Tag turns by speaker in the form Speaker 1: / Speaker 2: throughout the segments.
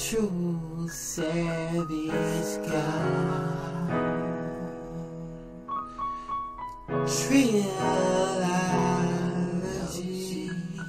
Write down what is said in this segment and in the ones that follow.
Speaker 1: true savage God. Trillology.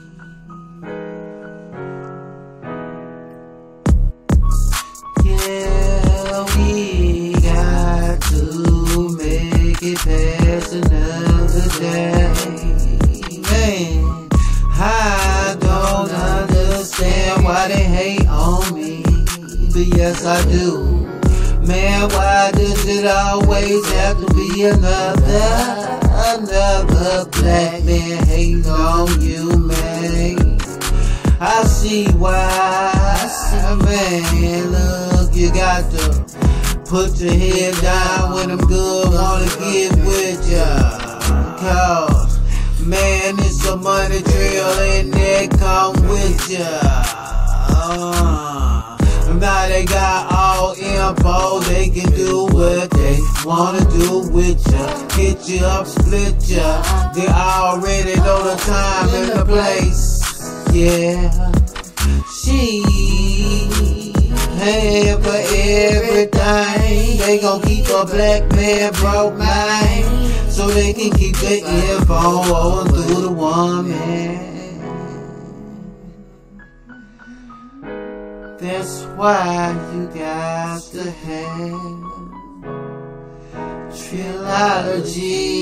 Speaker 1: Yeah, we got to make it past another day. Man, I don't understand why they hate on me, but yes I do. Man, why does it always have to be another black man hating on you, man? I see why, man. Look, you got to put your head down when them good wanna get with ya. Cause, man, it's a money trail and they come with ya. Now they got all info, they can do what they wanna do with ya. Hit you up, split ya. They already know the time and the place. Yeah, she paying for everything. They gon' keep a black man broke mind, so they can keep the info on through the woman. That's why you got to have Trillology.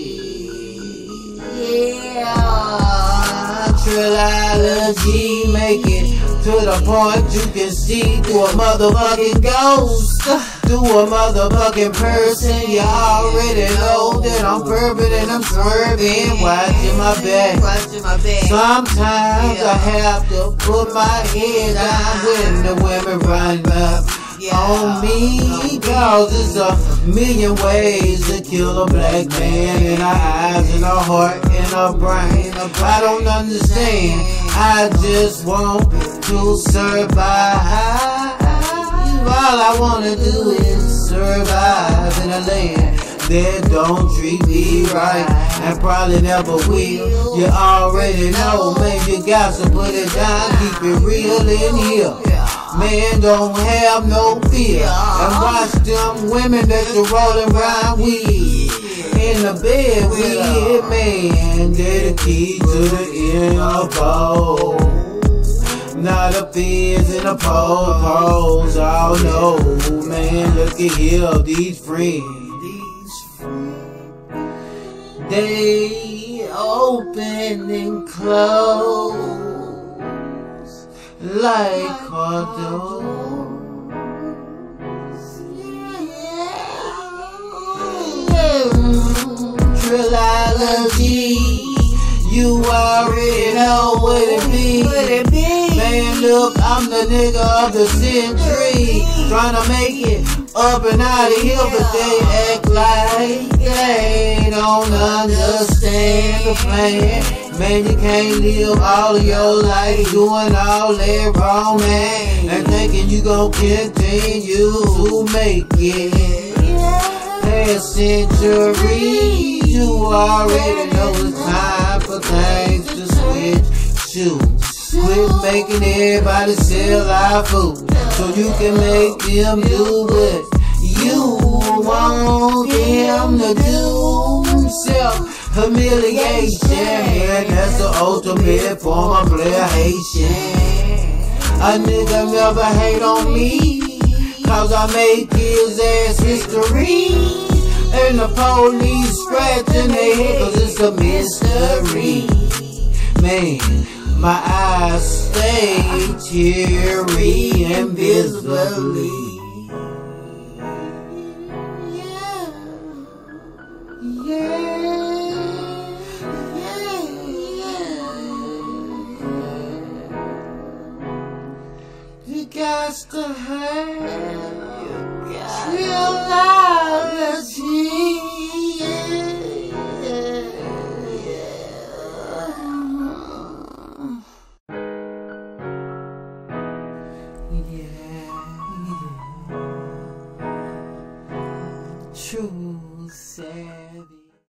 Speaker 1: Yeah, Trillology, make it to the point you can see through a motherfucking ghost, through a motherfucking person. You already know that I'm fervent and I'm swerving, watching my back. Sometimes I have to put my head down when the women run up on me, cause it's a million ways to kill a black man, in our eyes, in our heart, in our brain. I don't understand, I just want to survive. All I wanna do is survive in a land that don't treat me right, and probably never will. You already know, man, you got to put it down, keep it real in here. Man, don't have no fear, and watch them women that you're rolling around with in the bed with, man. They're the key to the info. Now the feds and the pros all know, man, look at here, these friends. They open and close like a door. Trillology, you already know what it be. Man, look, I'm the nigga of the century, tryna make it up and out of here, but they act like they don't understand the plan. Man, you can't live all of your life doing all that wrong, man, and thinking you gon' continue to make it past centuries. You already know it's time for things to switch shoes. Quit making everybody sell our food, so you can make them do what you want them to do. Self-humiliation, man, that's the ultimate form of humiliation. A nigga never hate on me, cause I make his ass history, and the police scratching their head, cause it's a mystery. Man, my eyes stay teary and visibly. You got to have